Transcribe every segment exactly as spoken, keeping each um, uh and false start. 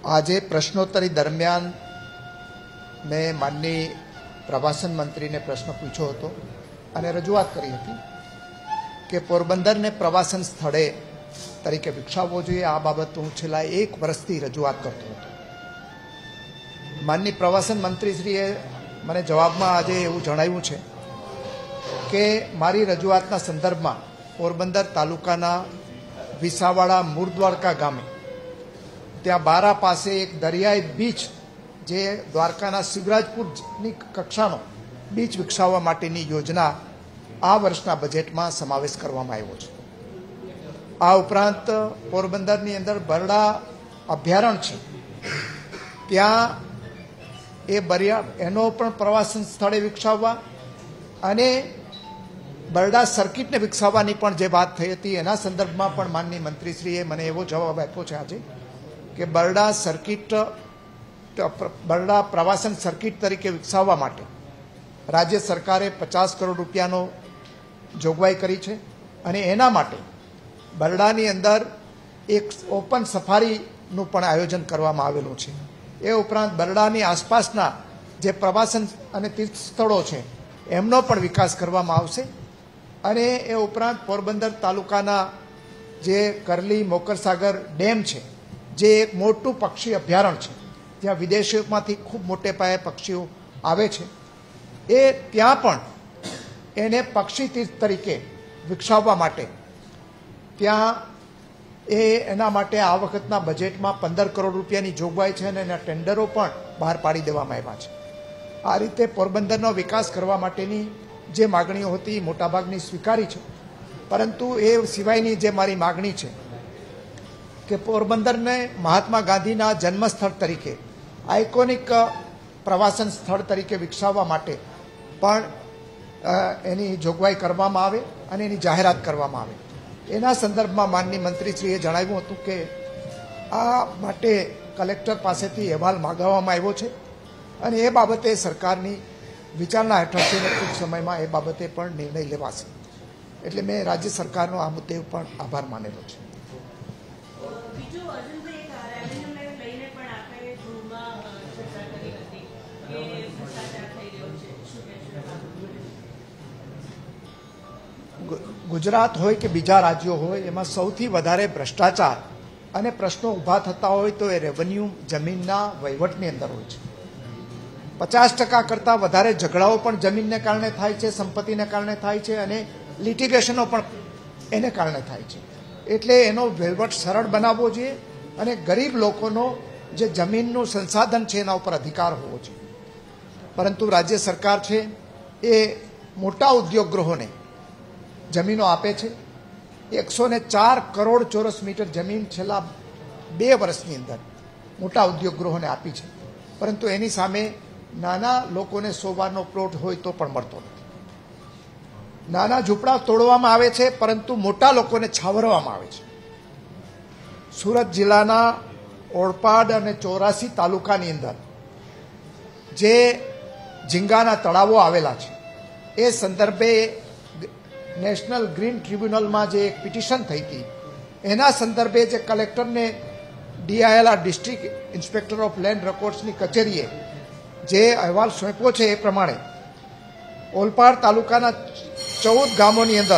આજે પ્રશ્નોત્તરી દરમિયાન મેં માનનીય પ્રવાસન મંત્રીને પ્રશ્ન પૂછ્યો હતો અને રજૂઆત કરી હતી કે પોરબંદરને પ્રવાસન સ્થળે તરીકે વિકસાવવો જોઈએ. આ બાબત હું છેલ્લા એક વર્ષથી રજૂઆત કરતો હતો. માનનીય પ્રવાસન મંત્રીશ્રીએ મને જવાબમાં આજે એવું જણાવ્યું છે કે મારી રજૂઆતના સંદર્ભમાં પોરબંદર તાલુકાના વિસાવાડા મૂળ દ્વારકા ગામે ત્યાં બારા પાસે એક દરિયાઈ બીચ, જે દ્વારકાના શિવરાજપુરની કક્ષાનો બીચ વિકસાવવા માટેની યોજના આ વર્ષના બજેટમાં સમાવેશ કરવામાં આવ્યો છે. આ ઉપરાંત પોરબંદરની અંદર બરડા અભયારણ્ય છે, ત્યાં એ બરિયા એનો પણ પ્રવાસન સ્થળે વિકસાવવા અને બરડા સર્કિટને વિકસાવવાની પણ જે વાત થઈ હતી એના સંદર્ભમાં પણ માનનીય મંત્રીશ્રીએ મને એવો જવાબ આપ્યો છે આજે કે બરડા સર્કિટ બરડા પ્રવાસન સર્કિટ તરીકે વિકસાવવા માટે રાજ્ય સરકારે પચાસ કરોડ રૂપિયાનો જોગવાઈ કરી છે અને એના માટે બરડાની અંદર એક ઓપન સફારીનું પણ આયોજન કરવામાં આવેલું છે. એ ઉપરાંત બરડાની આસપાસના જે પ્રવાસન અને તીર્થ સ્થળો છે એમનો પણ વિકાસ કરવામાં આવશે અને એ ઉપરાંત પોરબંદર તાલુકાના જે કરલી મોકરસાગર ડેમ છે, જે એક મોટું પક્ષી અભયારણ્ય છે, જ્યાં વિદેશોમાંથી ખૂબ મોટે પાયે પક્ષીઓ આવે છે, એ ત્યાં પણ એને પક્ષી તીર્થ તરીકે વિકસાવવા માટે ત્યાં એ એના માટે આ વખતના બજેટમાં પંદર કરોડ રૂપિયાની જોગવાઈ છે અને એના ટેન્ડરો પણ બહાર પાડી દેવામાં આવ્યા છે. આ રીતે પોરબંદરનો વિકાસ કરવા માટેની જે માગણીઓ હતી એ મોટાભાગની સ્વીકારી છે, પરંતુ એ સિવાયની જે મારી માગણી છે કે પોરબંદરને મહાત્મા ગાંધીના જન્મસ્થળ તરીકે આઇકોનિક પ્રવાસન સ્થળ તરીકે વિકસાવવા માટે પણ એની જોગવાઈ કરવામાં આવે અને એની જાહેરાત કરવામાં આવે. એના સંદર્ભમાં માનનીય મંત્રીશ્રીએ જણાવ્યું હતું કે આ માટે કલેક્ટર પાસેથી અહેવાલ માગવામાં આવ્યો છે અને એ બાબતે સરકારની વિચારણા હેઠળ છે અને ટૂંક સમયમાં એ બાબતે પણ નિર્ણય લેવાશે. એટલે મેં રાજ્ય સરકારનો આ મુદ્દે પણ આભાર માનેલો છે. ગુજરાત હોય કે બીજા રાજ્યો હોય, એમાં સૌથી વધારે ભ્રષ્ટાચાર અને પ્રશ્નો ઊભા થતા હોય તો એ રેવન્યુ જમીનના વહીવટની અંદર હોય છે. પચાસ ટકા કરતાં વધારે ઝઘડાઓ પણ જમીનને કારણે થાય છે, સંપત્તિને કારણે થાય છે અને લિટિગેશનો પણ એને કારણે થાય છે. એટલે એનો વહીવટ સરળ બનાવવો જોઈએ અને ગરીબ લોકોનો જે જમીનનું સંસાધન છે એના ઉપર અધિકાર હોવો જોઈએ. પરંતુ રાજ્ય સરકાર છે એ મોટા ઉદ્યોગ ગૃહોને જમીનો આપે છે. એકસો ને ચાર કરોડ ચોરસ મીટર જમીન છેલ્લા બે વર્ષની અંદર મોટા ઉદ્યોગ ગૃહોને આપી છે, પરંતુ એની સામે નાના લોકોને સો બારનો પ્લોટ હોય તો પણ મળતો નથી. નાના ઝૂંપડા તોડવામાં આવે છે, પરંતુ મોટા લોકોને છાવરવામાં આવે છે. સુરત જિલ્લાના ઓળપાડ અને ચોરાસી તાલુકાની અંદર જે ઝીંગાના તળાવો આવેલા છે એ સંદર્ભે નેશનલ ગ્રીન ટ્રિબ્યુનલમાં જે એક પિટિશન થઈ હતી એના સંદર્ભે જે કલેક્ટરને DILR district inspector of land રેકોર્ડ્સની કચેરીએ જે અહેવાલ સોંપ્યો છે એ પ્રમાણે ઓલપાડ તાલુકાના ચૌદ ગામોની અંદર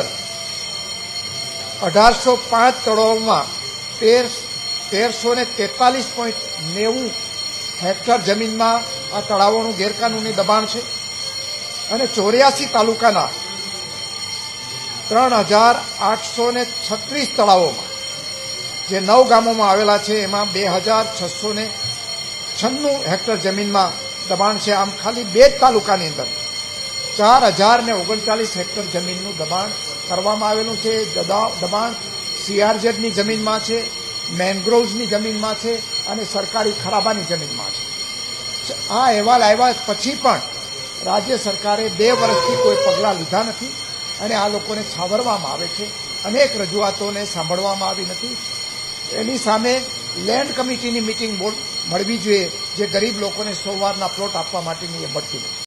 અઢારસો પાંચ તળાવોમાં તેર તેરસો ને તેતાલીસ પોઈન્ટ નેવું હેક્ટર જમીનમાં આ તળાવોનું ગેરકાનૂની દબાણ છે અને ચોર્યાસી તાલુકાના ત્રણ હજાર આઠસો ને છત્રીસ તળાવોમાં જે નવ ગામોમાં આવેલા છે એમાં બે હજાર છસો ને છન્નું હેક્ટર જમીનમાં દબાણ છે. આમ ખાલી બે જ તાલુકાની અંદર ચાર હજાર ને ઓગણચાલીસ હેક્ટર જમીનનું દબાણ કરવામાં આવેલું છે. દબાણ સીઆરઝેડની જમીનમાં છે, મેંગ્રોવ્સની જમીનમાં છે અને સરકારી ખરાબાની જમીનમાં છે. આ અહેવાલ આવ્યા પછી પણ રાજ્ય સરકારે બે વર્ષથી કોઈ પગલાં લીધા નથી અને આ લોકોને છાવરવામાં આવે છે. અનેક રજૂઆતોને સાંભળવામાં આવી નથી. એની સામે લેન્ડ કમિટીની મિટિંગ મળવી જોઈએ, જે ગરીબ લોકોને સો વારના પ્લોટ આપવા માટેની એ મળતી નથી.